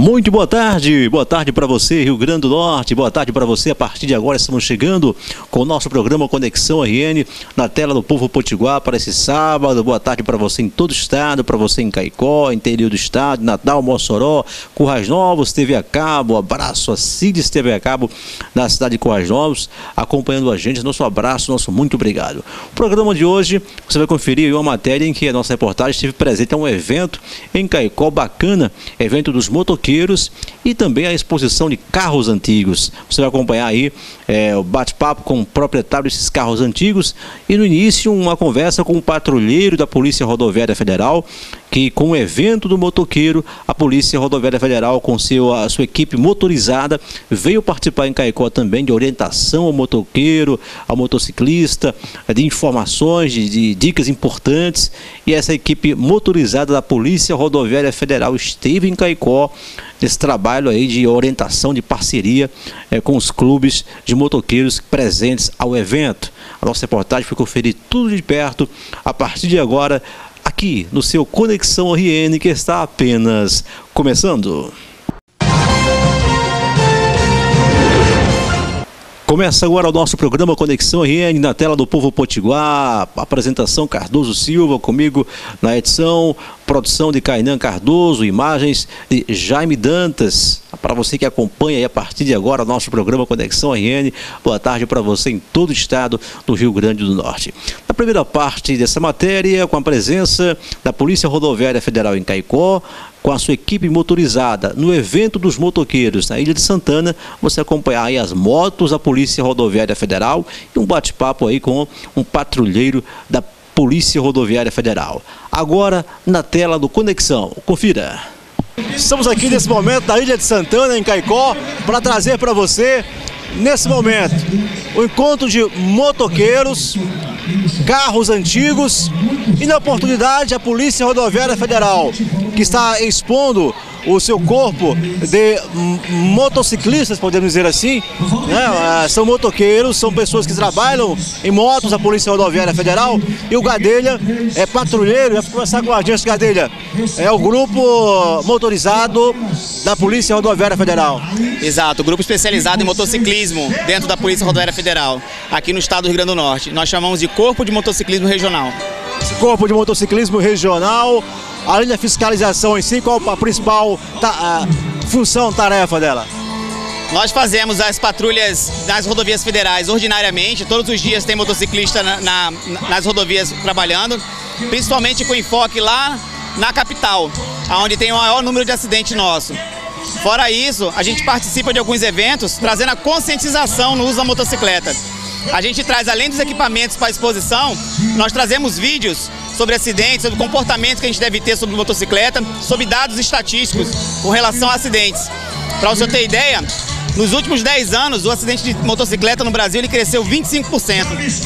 Muito boa tarde para você, Rio Grande do Norte, boa tarde para você. A partir de agora estamos chegando com o nosso programa Conexão RN na tela do Povo Potiguar para esse sábado. Boa tarde para você em todo o estado, para você em Caicó, interior do estado, Natal, Mossoró, Currais Novos, TV a cabo. Abraço a Cides TV a cabo na cidade de Currais Novos, acompanhando a gente. Nosso abraço, nosso muito obrigado. O programa de hoje, você vai conferir uma matéria em que a nossa reportagem esteve presente a um evento em Caicó bacana, evento dos motoqueiros e também a exposição de carros antigos. Você vai acompanhar aí o bate-papo com o proprietário desses carros antigos e no início uma conversa com um patrulheiro da Polícia Rodoviária Federal, que com o evento do motoqueiro, a Polícia Rodoviária Federal com a sua equipe motorizada veio participar em Caicó também de orientação ao motoqueiro, ao motociclista, de informações, de dicas importantes. E essa equipe motorizada da Polícia Rodoviária Federal esteve em Caicó nesse trabalho aí de orientação, de parceria com os clubes de motoqueiros presentes ao evento. A nossa reportagem foi conferir tudo de perto a partir de agora, aqui no seu Conexão RN, que está apenas começando. Começa agora o nosso programa Conexão RN na tela do Povo Potiguar. Apresentação Cardoso Silva, comigo na edição, produção de Kainan Cardoso, imagens de Jaime Dantas. Para você que acompanha aí a partir de agora o nosso programa Conexão RN, boa tarde para você em todo o estado do Rio Grande do Norte. Na primeira parte dessa matéria, com a presença da Polícia Rodoviária Federal em Caicó, com a sua equipe motorizada no evento dos motoqueiros na Ilha de Santana, você acompanhar aí as motos da Polícia Rodoviária Federal e um bate-papo aí com um patrulheiro da Polícia Rodoviária Federal. Agora na tela do Conexão, confira. Estamos aqui nesse momento na Ilha de Santana, em Caicó, para trazer para você, nesse momento, o encontro de motoqueiros, carros antigos e, na oportunidade, a Polícia Rodoviária Federal, que está expondo o seu corpo de motociclistas, podemos dizer assim, né? São motoqueiros, são pessoas que trabalham em motos da Polícia Rodoviária Federal, e o Gadelha é patrulheiro. Vai conversar com a gente, Gadelha. É o grupo motorizado da Polícia Rodoviária Federal. Exato, grupo especializado em motociclismo dentro da Polícia Rodoviária Federal, aqui no estado do Rio Grande do Norte. Nós chamamos de Corpo de Motociclismo Regional. Esse Corpo de Motociclismo Regional, além da fiscalização em si, qual a principal função, tarefa dela? Nós fazemos as patrulhas nas rodovias federais ordinariamente. Todos os dias tem motociclista nas rodovias trabalhando, principalmente com enfoque lá na capital, onde tem o maior número de acidentes nosso. Fora isso, a gente participa de alguns eventos trazendo a conscientização no uso da motocicleta. A gente traz, além dos equipamentos para exposição, nós trazemos vídeos sobre acidentes, sobre comportamentos que a gente deve ter sobre motocicleta, sobre dados estatísticos com relação a acidentes. Para você ter ideia, nos últimos 10 anos, o acidente de motocicleta no Brasil ele cresceu 25%.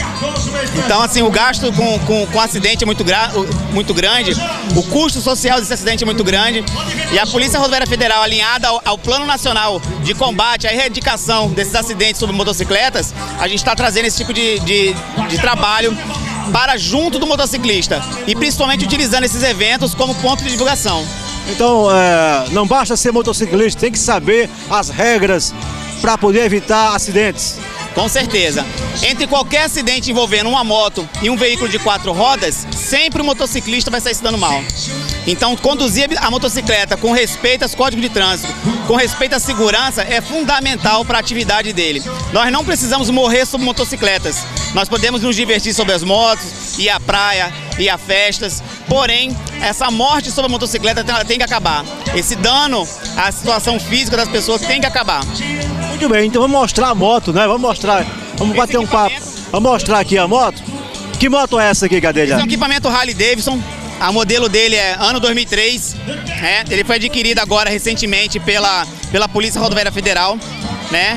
Então, assim, o gasto com acidente é muito grande, o custo social desse acidente é muito grande, e a Polícia Rodoviária Federal, alinhada ao Plano Nacional de Combate à Erradicação desses acidentes sobre motocicletas, a gente está trazendo esse tipo de trabalho para junto do motociclista, e principalmente utilizando esses eventos como ponto de divulgação. Então, não basta ser motociclista, tem que saber as regras para poder evitar acidentes. Com certeza. Entre qualquer acidente envolvendo uma moto e um veículo de 4 rodas, sempre o motociclista vai sair se dando mal. Então, conduzir a motocicleta com respeito aos códigos de trânsito, com respeito à segurança, é fundamental para a atividade dele. Nós não precisamos morrer sobre motocicletas. Nós podemos nos divertir sobre as motos, ir à praia, ir a festas. Porém, essa morte sobre a motocicleta tem que acabar. Esse dano à situação física das pessoas tem que acabar. Muito bem, então vamos mostrar a moto, né? Vamos mostrar, vamos bater um papo. Vamos mostrar aqui a moto. Que moto é essa aqui, Gadelha? Esse é um equipamento Harley Davidson. A modelo dele é ano 2003. Ele foi adquirido agora recentemente pela Polícia Rodoviária Federal, né?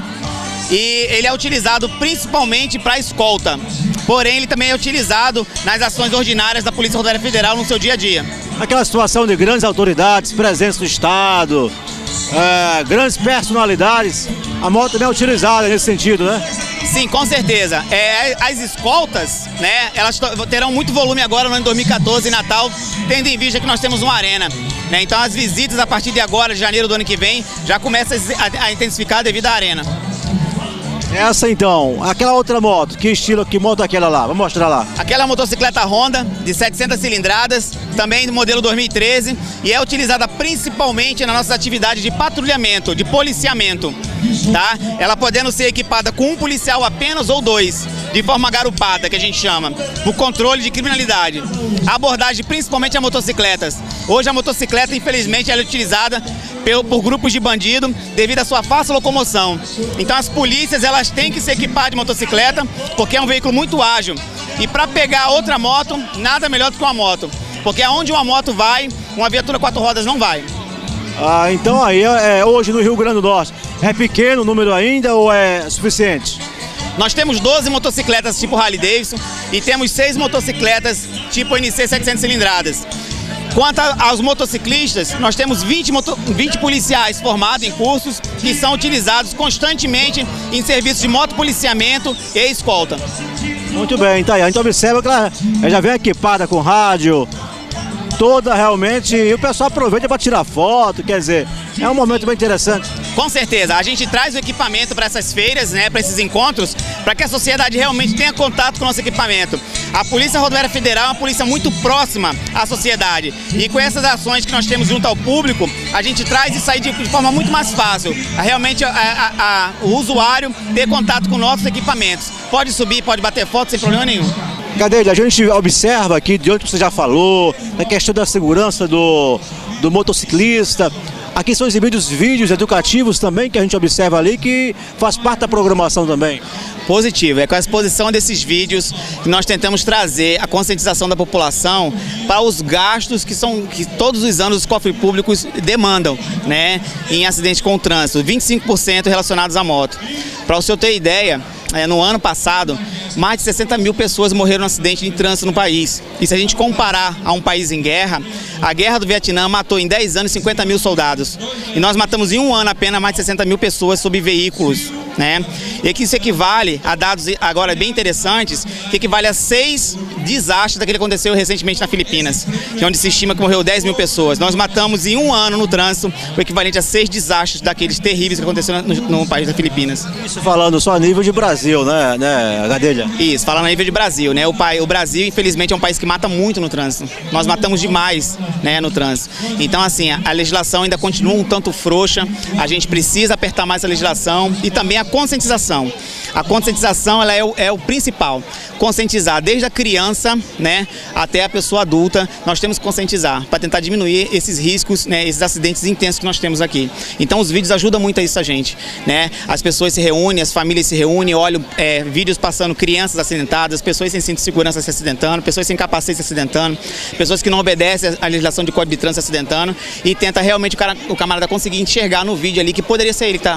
E ele é utilizado principalmente para escolta. Porém, ele também é utilizado nas ações ordinárias da Polícia Rodoviária Federal no seu dia a dia. Aquela situação de grandes autoridades presentes no estado, grandes personalidades, a moto também é utilizada nesse sentido, né? Sim, com certeza. As escoltas, né, elas terão muito volume agora no ano de 2014, Natal, tendo em vista que nós temos uma arena. Né? Então as visitas a partir de agora, de janeiro do ano que vem, já começam a intensificar devido à arena. Essa então, aquela outra moto, que estilo, que moto é aquela lá? Vamos mostrar lá. Aquela motocicleta Honda, de 700 cilindradas, também do modelo 2013, e é utilizada principalmente nas nossas atividades de patrulhamento, de policiamento, tá? Ela podendo ser equipada com um policial apenas ou dois, de forma garupada, que a gente chama, o controle de criminalidade. A abordagem principalmente a motocicletas. Hoje a motocicleta, infelizmente, ela é utilizada por grupos de bandido devido à sua fácil locomoção. Então as polícias, elas têm que se equipar de motocicleta, porque é um veículo muito ágil. E para pegar outra moto, nada melhor do que uma moto. Porque aonde uma moto vai, uma viatura 4 rodas não vai. Então aí, hoje no Rio Grande do Norte, é pequeno o número ainda ou é suficiente? Nós temos 12 motocicletas tipo Harley Davidson e temos 6 motocicletas tipo NC 700 cilindradas. Quanto aos motociclistas, nós temos 20 policiais formados em cursos que são utilizados constantemente em serviços de motopoliciamento e escolta. Muito bem, tá aí. A gente observa que ela já vem equipada com rádio, toda realmente, e o pessoal aproveita para tirar foto, quer dizer, é um momento bem interessante. Com certeza, a gente traz o equipamento para essas feiras, né, para esses encontros, para que a sociedade realmente tenha contato com o nosso equipamento. A Polícia Rodoviária Federal é uma polícia muito próxima à sociedade e com essas ações que nós temos junto ao público, a gente traz isso aí de forma muito mais fácil, realmente o usuário ter contato com nossos equipamentos. Pode subir, pode bater foto sem problema nenhum. Gadelha, a gente observa aqui, de onde você já falou, a questão da segurança do motociclista. Aqui são exibidos vídeos educativos também, que a gente observa ali, que faz parte da programação também. Positivo, é com a exposição desses vídeos que nós tentamos trazer a conscientização da população para os gastos que todos os anos os cofres públicos demandam, né, em acidentes com o trânsito, 25% relacionados à moto. Para o senhor ter ideia, no ano passado, mais de 60 mil pessoas morreram no acidente de trânsito no país. E se a gente comparar a um país em guerra, a guerra do Vietnã matou em 10 anos 50 mil soldados. E nós matamos em um ano apenas mais de 60 mil pessoas sob veículos, né? E que isso equivale a dados agora bem interessantes, que equivale a 6 desastres daquele que aconteceu recentemente na Filipinas, que é onde se estima que morreu 10 mil pessoas. Nós matamos em um ano no trânsito o equivalente a 6 desastres daqueles terríveis que aconteceram no país da Filipinas. Isso falando só a nível de Brasil, né, Gadelha? Isso, falando a nível de Brasil, né? O Brasil, infelizmente, é um país que mata muito no trânsito. Nós matamos demais, né, no trânsito. Então, assim, a legislação ainda continua um tanto frouxa, a gente precisa apertar mais a legislação e também a conscientização. A conscientização, ela é o principal. Conscientizar desde a criança, né, até a pessoa adulta, nós temos que conscientizar para tentar diminuir esses riscos, né, esses acidentes intensos que nós temos aqui. Então os vídeos ajudam muito a isso a gente, né? As pessoas se reúnem, as famílias se reúnem, olham vídeos passando crianças acidentadas, pessoas sem cinto de segurança se acidentando, pessoas sem capacete se acidentando, pessoas que não obedecem à legislação de Código de Trânsito se acidentando e tenta realmente o camarada conseguir enxergar no vídeo ali que poderia ser ele que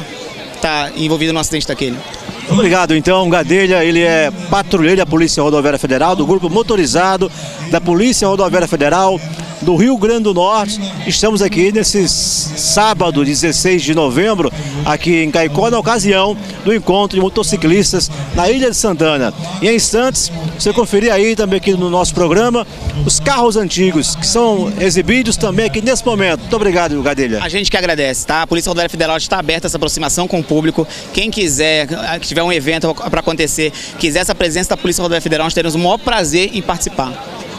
tá envolvido no acidente daquele. Obrigado, então, Gadelha, ele é patrulheiro da Polícia Rodoviária Federal, do Grupo Motorizado da Polícia Rodoviária Federal do Rio Grande do Norte. Estamos aqui nesse sábado, 16 de novembro, aqui em Caicó, na ocasião do encontro de motociclistas na Ilha de Santana. E em instantes, você conferir aí também aqui no nosso programa, os carros antigos, que são exibidos também aqui nesse momento. Muito obrigado, Gadelha. A gente que agradece, tá? A Polícia Rodoviária Federal está aberta a essa aproximação com o público. Quem quiser, que tiver um evento para acontecer, quiser essa presença da Polícia Rodoviária Federal, nós teremos o maior prazer em participar.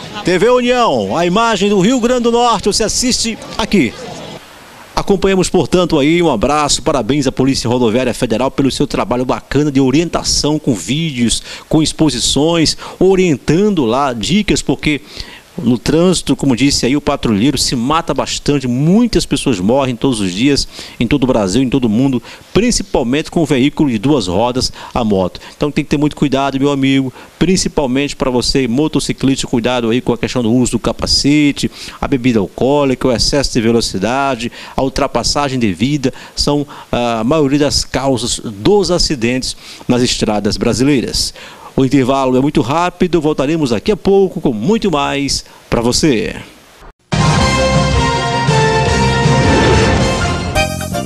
TV União, a imagem do Rio Grande do Norte, você assiste aqui. Acompanhamos, portanto, aí um abraço, parabéns à Polícia Rodoviária Federal pelo seu trabalho bacana de orientação com vídeos, com exposições, orientando lá dicas, porque no trânsito, como disse aí, o patrulheiro se mata bastante, muitas pessoas morrem todos os dias, em todo o Brasil, em todo o mundo, principalmente com o veículo de 2 rodas, a moto. Então tem que ter muito cuidado, meu amigo, principalmente para você, motociclista, cuidado aí com a questão do uso do capacete, a bebida alcoólica, o excesso de velocidade, a ultrapassagem devida, são a maioria das causas dos acidentes nas estradas brasileiras. O intervalo é muito rápido, voltaremos daqui a pouco com muito mais para você.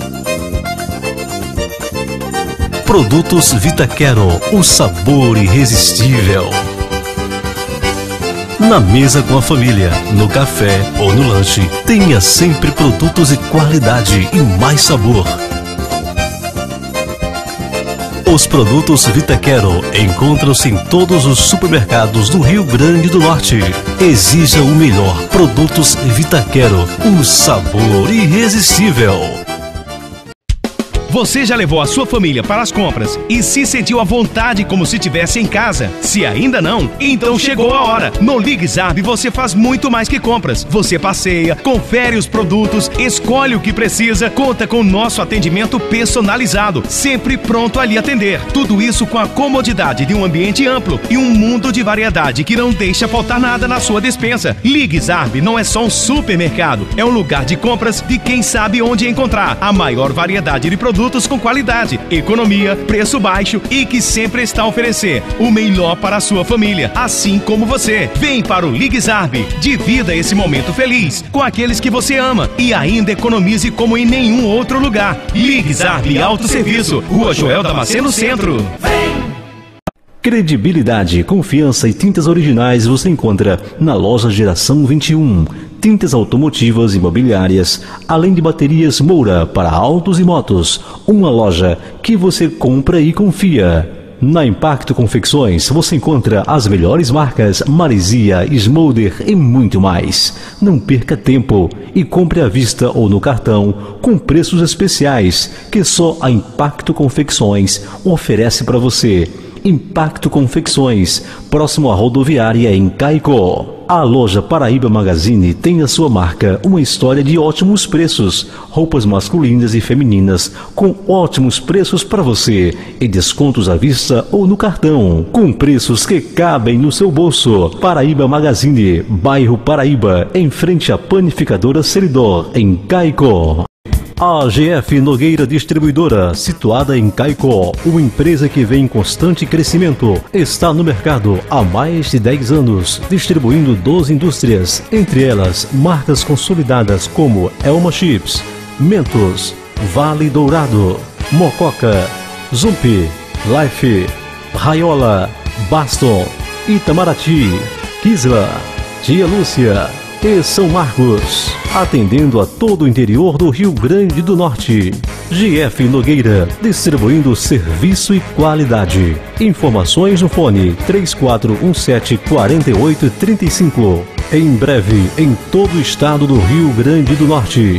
Produtos Vitaquero, o sabor irresistível. Na mesa com a família, no café ou no lanche, tenha sempre produtos de qualidade e mais sabor. Os produtos Vitaquero encontram-se em todos os supermercados do Rio Grande do Norte. Exija o melhor. Produtos Vitaquero, o sabor irresistível. Você já levou a sua família para as compras e se sentiu à vontade como se estivesse em casa? Se ainda não, então chegou a hora. No Ligue Zarb você faz muito mais que compras. Você passeia, confere os produtos, escolhe o que precisa, conta com nosso atendimento personalizado, sempre pronto a lhe atender. Tudo isso com a comodidade de um ambiente amplo e um mundo de variedade que não deixa faltar nada na sua despensa. Ligue Zarb não é só um supermercado, é um lugar de compras de quem sabe onde encontrar a maior variedade de produtos com qualidade, economia, preço baixo e que sempre está a oferecer o melhor para a sua família, assim como você. Vem para o Ligue Zarb, divida esse momento feliz com aqueles que você ama e ainda economize como em nenhum outro lugar. Ligue Zarb Autosserviço, Rua Joel Damasceno Centro. Credibilidade, confiança e tintas originais você encontra na loja Geração 21. Tintas automotivas e imobiliárias, além de baterias Moura para autos e motos. Uma loja que você compra e confia. Na Impacto Confecções você encontra as melhores marcas Maresia, Smolder e muito mais. Não perca tempo e compre à vista ou no cartão com preços especiais que só a Impacto Confecções oferece para você. Impacto Confecções, próximo à rodoviária em Caicó. A loja Paraíba Magazine tem a sua marca, uma história de ótimos preços, roupas masculinas e femininas com ótimos preços para você e descontos à vista ou no cartão, com preços que cabem no seu bolso. Paraíba Magazine, bairro Paraíba, em frente à panificadora Seridor, em Caicó. A GF Nogueira Distribuidora, situada em Caicó, uma empresa que vem em constante crescimento, está no mercado há mais de 10 anos, distribuindo 12 indústrias, entre elas marcas consolidadas como Elma Chips, Mentos, Vale Dourado, Mococa, Zump, Life, Raiola, Baston, Itamaraty, Kisla, Tia Lúcia e São Marcos, atendendo a todo o interior do Rio Grande do Norte. GF Nogueira, distribuindo serviço e qualidade. Informações no fone 3417-4835. Em breve, em todo o estado do Rio Grande do Norte.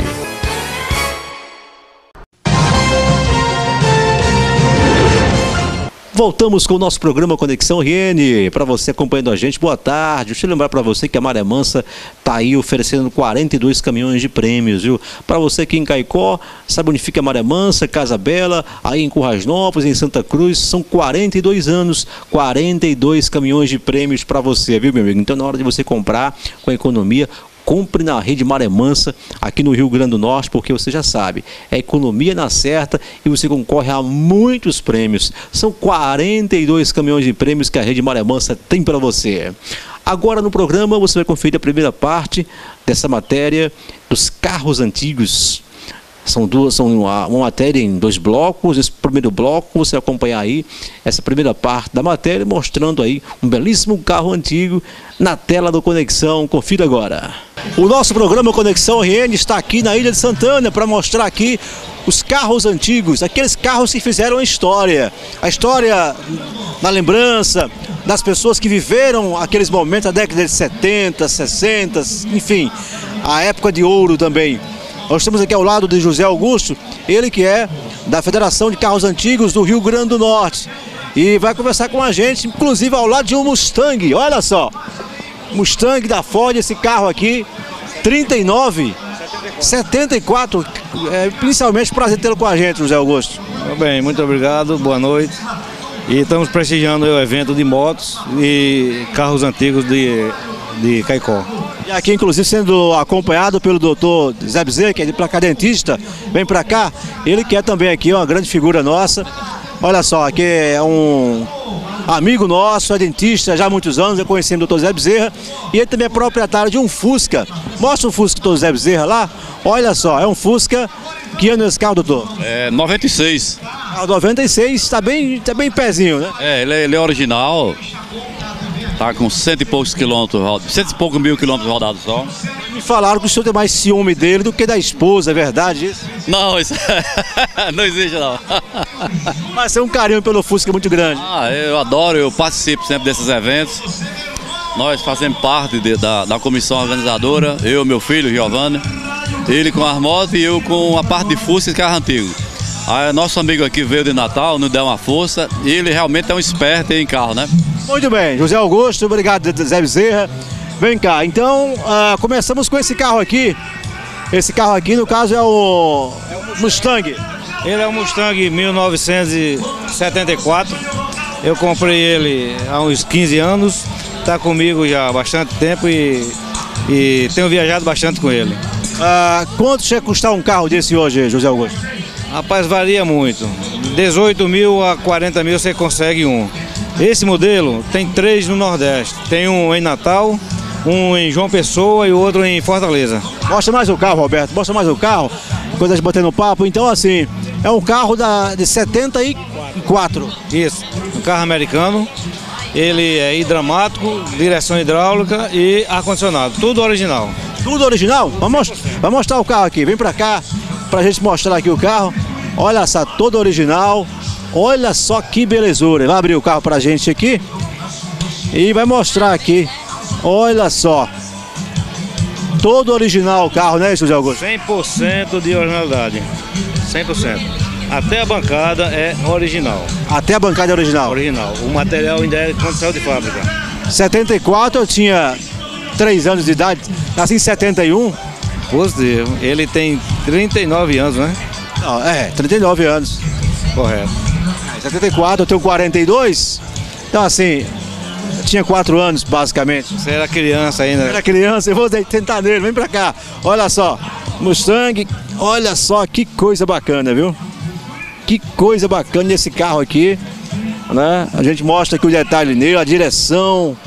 Voltamos com o nosso programa Conexão RN. Para você acompanhando a gente, boa tarde. Deixa eu lembrar para você que a Maré Mansa está aí oferecendo 42 caminhões de prêmios, viu? Para você aqui em Caicó, sabe onde fica a Maré Mansa, Casa Bela, aí em Currasnópolis, em Santa Cruz, são 42 anos, 42 caminhões de prêmios para você, viu, meu amigo? Então, na hora de você comprar com economia, compre na rede Maré Mansa, aqui no Rio Grande do Norte, porque você já sabe, é economia na certa e você concorre a muitos prêmios. São 42 caminhões de prêmios que a rede Maré Mansa tem para você. Agora no programa você vai conferir a primeira parte dessa matéria dos carros antigos. São uma matéria em 2 blocos. Esse primeiro bloco você vai acompanhar aí essa primeira parte da matéria, mostrando aí um belíssimo carro antigo na tela do Conexão. Confira agora. O nosso programa Conexão RN está aqui na Ilha de Santana para mostrar aqui os carros antigos, aqueles carros que fizeram a história na lembrança das pessoas que viveram aqueles momentos, a década de 70, 60, enfim, a época de ouro também. Nós estamos aqui ao lado de José Augusto, ele que é da Federação de Carros Antigos do Rio Grande do Norte. E vai conversar com a gente, inclusive ao lado de um Mustang, olha só. Mustang da Ford, esse carro aqui, 39, 74, inicialmente prazer tê-lo com a gente, José Augusto. Bem, muito obrigado, boa noite. E estamos prestigiando o evento de motos e carros antigos de Caicó. E aqui, inclusive, sendo acompanhado pelo doutor Zé Bezerra, que é de placadentista, vem para cá, ele que é também aqui uma grande figura nossa. Olha só, aqui é um amigo nosso, é dentista já há muitos anos, eu conheci o doutor Zé Bezerra, e ele também é proprietário de um Fusca Mostra o Fusca do Zé Bezerra lá. Olha só, é um Fusca. Que ano é esse carro, doutor? É 96. O 96 tá bem pezinho, né? Ele é original. Tá com 100 e poucos quilômetros rodados, 100 e poucos mil quilômetros rodados só. Me falaram que o senhor tem mais ciúme dele do que da esposa, é verdade isso? Não, isso não existe não. Mas é um carinho pelo Fusca muito grande. Eu adoro, eu participo sempre desses eventos. Nós fazemos parte da comissão organizadora, eu, meu filho, Giovanni, ele com as motos e eu com a parte de Fusca e carro antigo. Aí, nosso amigo aqui veio de Natal, nos deu uma força e ele realmente é um esperto em carro, né? Muito bem, José Augusto, obrigado, Zé Bezerra. Vem cá, então começamos com esse carro aqui. Esse carro aqui, no caso, é o Mustang. Ele é um Mustang 1974. Eu comprei ele há uns 15 anos. Está comigo já há bastante tempo e tenho viajado bastante com ele. Quanto chega a custar um carro desse hoje, José Augusto? Rapaz, varia muito. 18 mil a 40 mil você consegue um. Esse modelo tem 3 no Nordeste. Tem um em Natal, um em João Pessoa e outro em Fortaleza. Mostra mais o carro, Roberto. Mostra mais o carro. Coisas batendo papo. Então, assim, é um carro de 74. Isso, um carro americano. Ele é hidromático, direção hidráulica e ar-condicionado. Tudo original. Tudo original? Vamos mostrar o carro aqui. Vem pra cá, pra gente mostrar aqui o carro. Olha só, todo original. Olha só que belezura. Vai abrir o carro pra gente aqui e vai mostrar aqui. Olha só. Todo original o carro, né, José Augusto? 100% de originalidade. 100%. Até a bancada é original. Até a bancada é original? Original. O material ainda é condição de fábrica. 74, eu tinha 3 anos de idade. Nasci em 71. Positivo. Ele tem 39 anos, né? Não, 39 anos. Correto. 74, eu tenho 42. Então, assim, eu tinha 4 anos, basicamente. Você era criança ainda. Era criança, eu vou tentar nele, vem pra cá. Olha só, Mustang, olha só que coisa bacana, viu? Que coisa bacana nesse carro aqui, né? A gente mostra aqui o detalhe nele, a direção.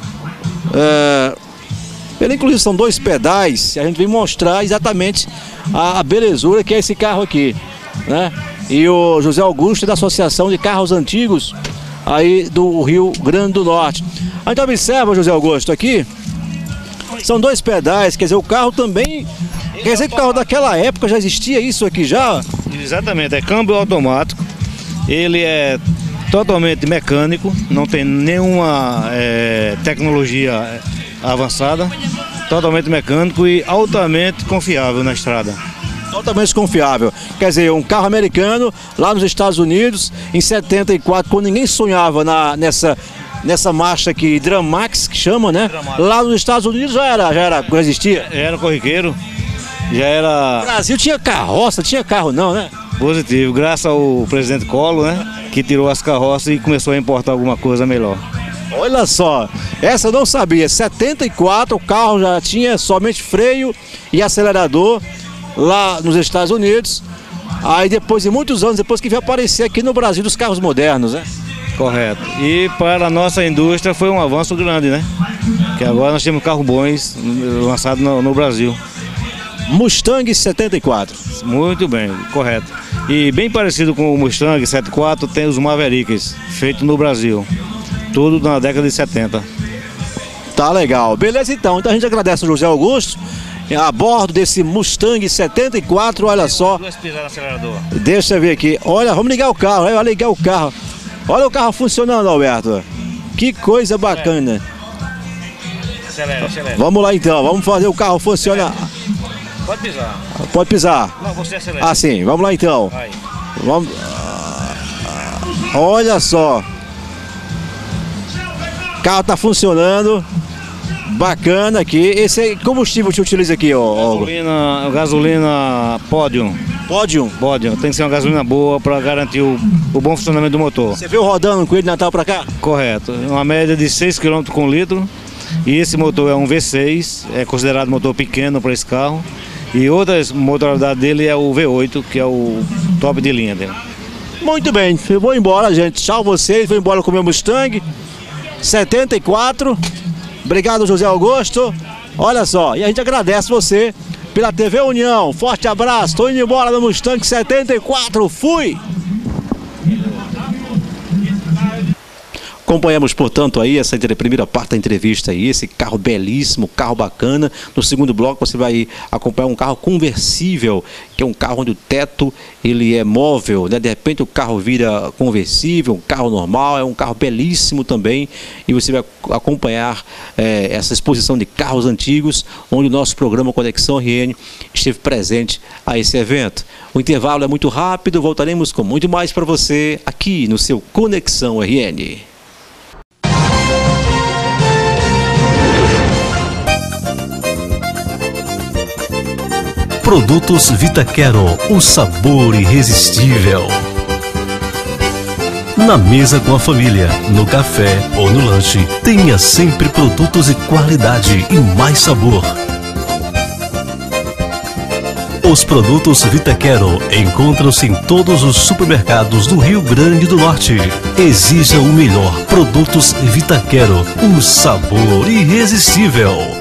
Ele, inclusive, são 2 pedais, e a gente vem mostrar exatamente a belezura que é esse carro aqui, né? E o José Augusto é da Associação de Carros Antigos aí do Rio Grande do Norte. Então observa, José Augusto, aqui são 2 pedais, quer dizer, o carro também, quer dizer que o carro daquela época já existia isso aqui já? Exatamente, é câmbio automático, ele é totalmente mecânico, não tem nenhuma tecnologia avançada, totalmente mecânico e altamente confiável na estrada. Altamente confiável. Quer dizer, um carro americano lá nos Estados Unidos, em 74, quando ninguém sonhava nessa marcha aqui, Dramax, que chama, né? Dramax. Lá nos Estados Unidos já existia? Era corriqueiro, já era... O Brasil tinha carroça, tinha carro não, né? Positivo, graças ao presidente Collor, né? Que tirou as carroças e começou a importar alguma coisa melhor. Olha só, essa eu não sabia, 74 o carro já tinha somente freio e acelerador lá nos Estados Unidos, aí depois de muitos anos, depois que veio aparecer aqui no Brasil os carros modernos, né? Correto. E para a nossa indústria foi um avanço grande, né? Que agora nós temos carros bons lançados no Brasil. Mustang 74. Muito bem, correto. E bem parecido com o Mustang 74, tem os Mavericks, feitos no Brasil. Tudo na década de 70. Tá legal. Beleza então. Então a gente agradece ao José Augusto. A bordo desse Mustang 74, olha só. Deixa eu ver aqui. Olha, vamos ligar o carro, vai ligar o carro. Olha o carro funcionando, Alberto. Que coisa bacana. Acelera. Vamos lá então, vamos fazer o carro funcionar. Pode pisar. Pode pisar. Não, você acelera. Ah, sim, vamos lá então. Vai. Vamos. Olha só. O carro tá funcionando. Bacana aqui. Esse combustível que utiliza aqui, ó? Gasolina Podium. Podium? Podium. Tem que ser uma gasolina boa para garantir o bom funcionamento do motor. Você viu rodando com ele de Natal para cá? Correto. Uma média de 6 km com litro. E esse motor é um V6, é considerado motor pequeno para esse carro. E outra modalidade dele é o V8, que é o top de linha dele. Muito bem, eu vou embora, gente. Tchau vocês, vou embora com o meu Mustang 74. Obrigado, José Augusto. Olha só, e a gente agradece você pela TV União. Forte abraço, tô indo embora no Mustang 74, fui! Acompanhamos, portanto, aí essa primeira parte da entrevista aí, esse carro belíssimo, carro bacana. No segundo bloco você vai acompanhar um carro conversível, que é um carro onde o teto ele é móvel, né? De repente o carro vira conversível, um carro normal, é um carro belíssimo também. E você vai acompanhar essa exposição de carros antigos, onde o nosso programa Conexão RN esteve presente a esse evento. O intervalo é muito rápido, voltaremos com muito mais para você aqui no seu Conexão RN. Produtos Vitaquero, o sabor irresistível. Na mesa com a família, no café ou no lanche, tenha sempre produtos de qualidade e mais sabor. Os produtos Vitaquero encontram-se em todos os supermercados do Rio Grande do Norte. Exija o melhor. Produtos Vitaquero, o sabor irresistível.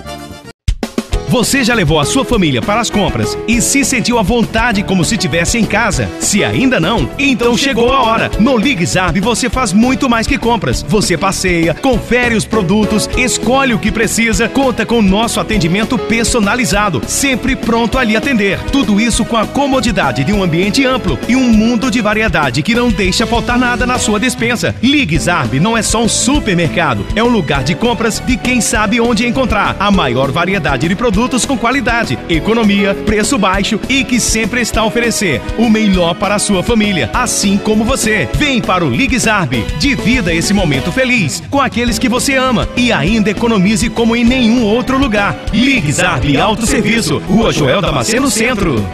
Você já levou a sua família para as compras e se sentiu à vontade como se estivesse em casa? Se ainda não, então chegou a hora. No LigZarb você faz muito mais que compras. Você passeia, confere os produtos, escolhe o que precisa, conta com nosso atendimento personalizado, sempre pronto a lhe atender. Tudo isso com a comodidade de um ambiente amplo e um mundo de variedade que não deixa faltar nada na sua despensa. LigZarb não é só um supermercado, é um lugar de compras de quem sabe onde encontrar a maior variedade de produtos com qualidade, economia, preço baixo e que sempre está a oferecer o melhor para a sua família, assim como você. Vem para o LigZarb, divida esse momento feliz com aqueles que você ama e ainda economize como em nenhum outro lugar. LigZarb Autosserviço, Rua Joel Damasceno Centro.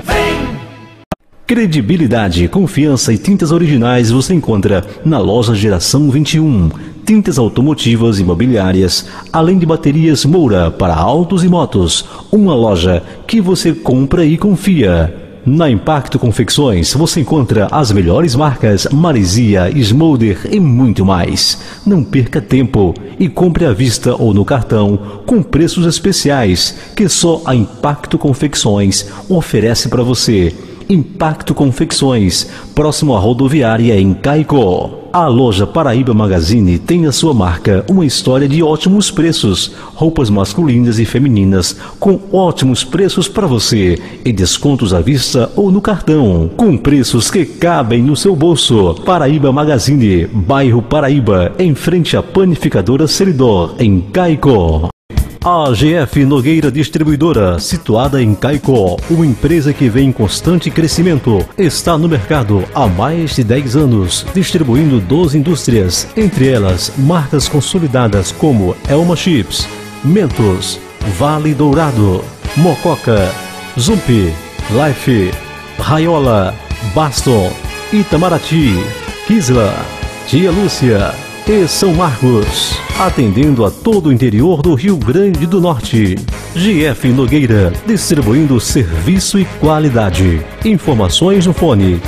Credibilidade, confiança e tintas originais você encontra na loja Geração 21. Tintas automotivas e imobiliárias, além de baterias Moura para autos e motos. Uma loja que você compra e confia. Na Impacto Confecções você encontra as melhores marcas Maresia, Smolder e muito mais. Não perca tempo e compre à vista ou no cartão com preços especiais que só a Impacto Confecções oferece para você. Impacto Confecções, próximo à rodoviária em Caicó. A loja Paraíba Magazine tem a sua marca, uma história de ótimos preços. Roupas masculinas e femininas com ótimos preços para você e descontos à vista ou no cartão, com preços que cabem no seu bolso. Paraíba Magazine, bairro Paraíba, em frente à panificadora Seridor, em Caicó. A GF Nogueira Distribuidora, situada em Caicó, uma empresa que vem em constante crescimento, está no mercado há mais de 10 anos, distribuindo 12 indústrias, entre elas marcas consolidadas como Elma Chips, Mentos, Vale Dourado, Mococa, Zump, Life, Raiola, Baston, Itamaraty, Kisla, Tia Lúcia e São Marcos, atendendo a todo o interior do Rio Grande do Norte. GF Nogueira, distribuindo serviço e qualidade. Informações no fone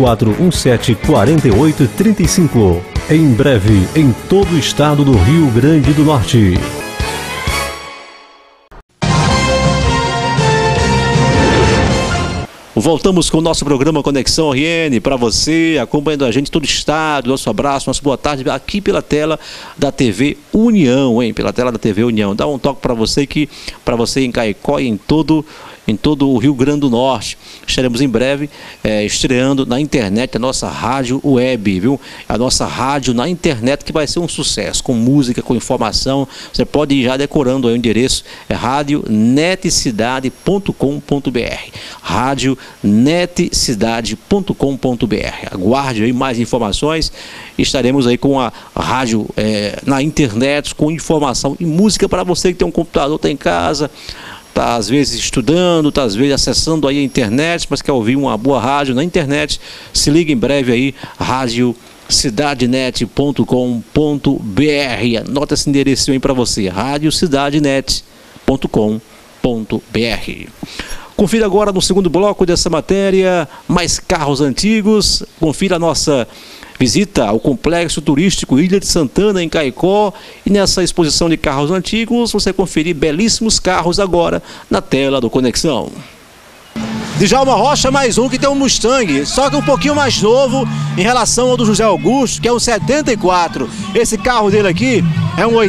3417-4835. Em breve, em todo o estado do Rio Grande do Norte. Voltamos com o nosso programa Conexão RN para você, acompanhando a gente todo o estado. Nosso abraço, nossa boa tarde aqui pela tela da TV União, hein? Pela tela da TV União. Dá um toque para você em Caicó e em todo o Rio Grande do Norte. Estaremos em breve estreando na internet a nossa rádio web, viu? A nossa rádio na internet que vai ser um sucesso, com música, com informação. Você pode ir já decorando aí o endereço, é radionetcidade.com.br, radionetcidade.com.br. Aguarde aí mais informações. Estaremos aí com a rádio na internet, com informação e música para você que tem um computador, está em casa, está às vezes estudando, está às vezes acessando aí a internet, mas quer ouvir uma boa rádio na internet. Se liga em breve aí, radiocidadenet.com.br. Anota esse endereço aí para você, radiocidadenet.com.br. Confira agora no segundo bloco dessa matéria, mais carros antigos. Confira a nossa Visita ao Complexo Turístico Ilha de Santana, em Caicó, e nessa exposição de carros antigos, você conferir belíssimos carros agora na tela do Conexão. Djalma Rocha, mais um que tem um Mustang, só que um pouquinho mais novo em relação ao do José Augusto, que é um 74. Esse carro dele aqui é um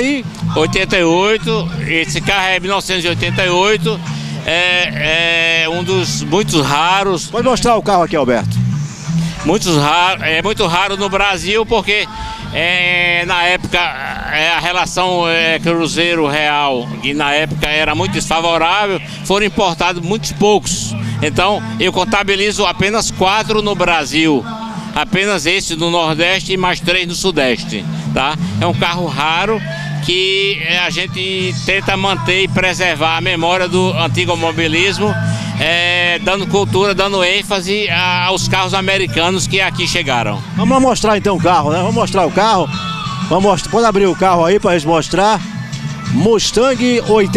88, esse carro é 1988, é um dos muitos raros. Pode mostrar o carro aqui, Alberto. É muito raro no Brasil, porque na época a relação Cruzeiro-Real, que na época era muito desfavorável, foram importados muitos poucos. Então eu contabilizo apenas 4 no Brasil, apenas esse no Nordeste e mais 3 no Sudeste, tá? É um carro raro que a gente tenta manter e preservar a memória do antigo automobilismo, dando cultura, dando ênfase aos carros americanos que aqui chegaram. Vamos mostrar então o carro, né? Vamos mostrar o carro. Pode abrir o carro aí para eles mostrar. Mustang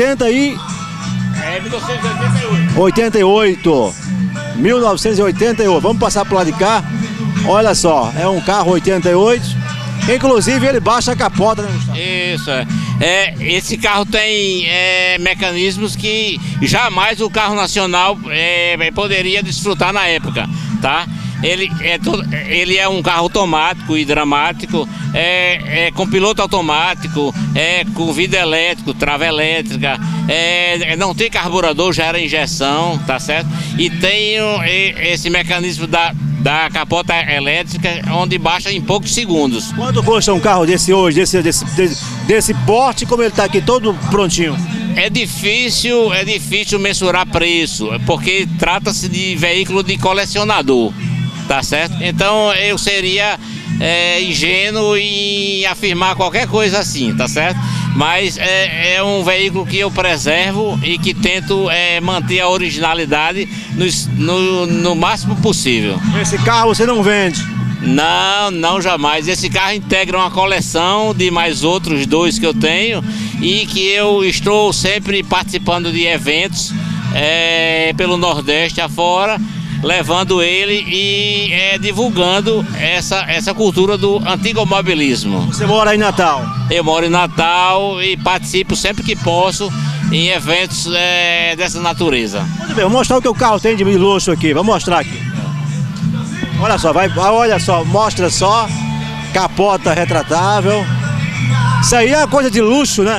1988. 1988. Vamos passar para o lado de cá. Olha só, é um carro 88. Inclusive ele baixa a capota, né, Gustavo? Isso, esse carro tem mecanismos que jamais o carro nacional poderia desfrutar na época, tá? Ele é um carro automático e dramático, com piloto automático, com vidro elétrico, trava elétrica, não tem carburador, já era injeção, tá certo? E tem esse mecanismo da capota elétrica, onde baixa em poucos segundos. Quanto custa um carro desse hoje, desse porte, como ele está aqui todo prontinho? É difícil mensurar preço, porque trata-se de veículo de colecionador, tá certo? Então eu seria ingênuo em afirmar qualquer coisa assim, tá certo? Mas é um veículo que eu preservo e que tento manter a originalidade no máximo possível. Esse carro você não vende? Não, jamais. Esse carro integra uma coleção de mais outros 2 que eu tenho e que eu estou sempre participando de eventos pelo Nordeste afora, levando ele e divulgando essa cultura do antigo automobilismo. Você mora aí em Natal? Eu moro em Natal e participo sempre que posso em eventos dessa natureza. Muito bem, vou mostrar o que o carro tem de luxo aqui, vamos mostrar aqui. Olha só, mostra só, capota retratável. Isso aí é uma coisa de luxo, né?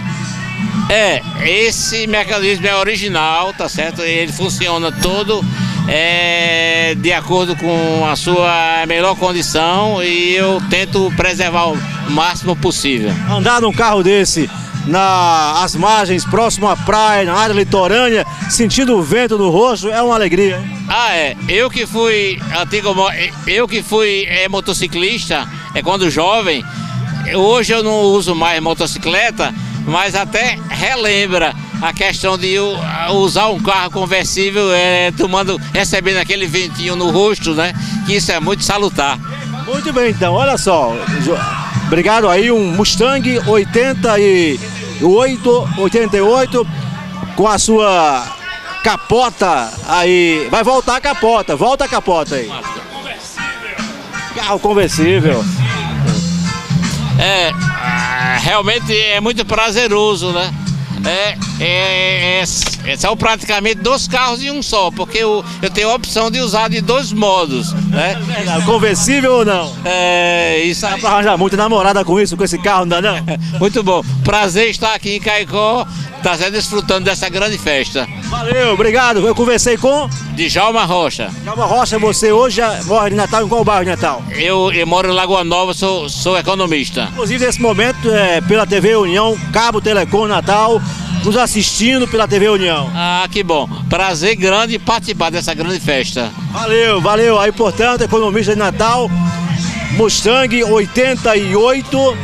Esse mecanismo é original, tá certo? Ele funciona todo de acordo com a sua melhor condição e eu tento preservar o máximo possível. Andar num carro desse nas margens, próximo à praia, na área litorânea, sentindo o vento no rosto, é uma alegria, hein? Eu que fui motociclista, quando jovem, hoje eu não uso mais motocicleta, mas até relembra a questão de usar um carro conversível, recebendo aquele ventinho no rosto, né? Que isso é muito salutar. Muito bem, então, olha só. Obrigado aí, um Mustang 88, com a sua capota aí. Vai voltar a capota, volta a capota aí. Carro conversível. Realmente é muito prazeroso, né? São praticamente 2 carros em um só, porque eu tenho a opção de usar de 2 modos, né? Conversível ou não? Isso aí. Dá pra arranjar muita namorada com isso, com esse carro, não dá não? Muito bom. Prazer estar aqui em Caicó, desfrutando dessa grande festa. Valeu, obrigado. Eu conversei com Djalma Rocha. Djalma Rocha, você hoje mora em Natal, em qual bairro de Natal? Eu moro em Lagoa Nova, sou economista. Inclusive, nesse momento, pela TV União, Cabo Telecom Natal, nos assistindo pela TV União. Que bom. Prazer grande participar dessa grande festa. Valeu. Aí, portanto, economista de Natal, Mustang 88,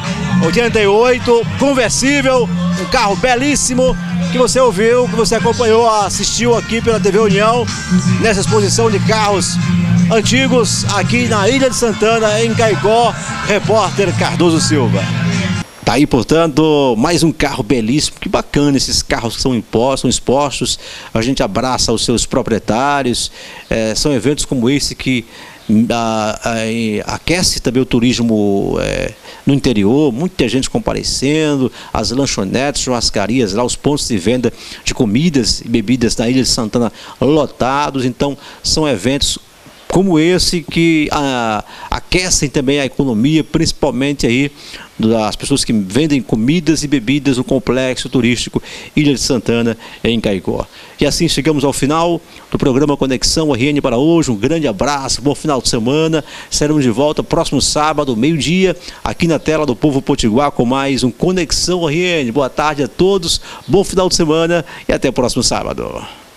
conversível, um carro belíssimo, que você ouviu, que você acompanhou, assistiu aqui pela TV União, nessa exposição de carros antigos aqui na Ilha de Santana, em Caicó, repórter Cardoso Silva. Tá aí, portanto, mais um carro belíssimo. Que bacana esses carros que são expostos. A gente abraça os seus proprietários. São eventos como esse que aquece também o turismo no interior, muita gente comparecendo, as lanchonetes, churrascarias, lá os pontos de venda de comidas e bebidas na Ilha de Santana lotados. Então são eventos como esse que aquecem também a economia, principalmente aí das pessoas que vendem comidas e bebidas no complexo turístico Ilha de Santana, em Caicó. E assim chegamos ao final do programa Conexão RN para hoje. Um grande abraço, bom final de semana. Estaremos de volta próximo sábado, meio-dia, aqui na tela do Povo Potiguar, com mais um Conexão RN. Boa tarde a todos, bom final de semana e até o próximo sábado.